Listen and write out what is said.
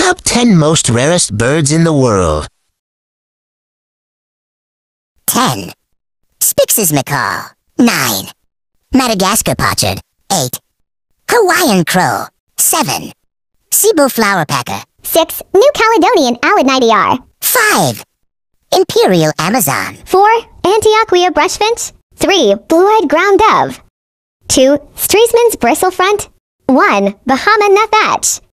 Top 10 most rarest birds in the world. 10. Spix's macaw. 9. Madagascar pochard. 8. Hawaiian crow. 7. Cebu flowerpecker. 6. New Caledonian alidnidiar. 5. Imperial Amazon. 4. Antioquia brushfinch. 3. Blue-eyed ground dove. 2. Streseman's bristlefront. 1. Bahama nuthatch.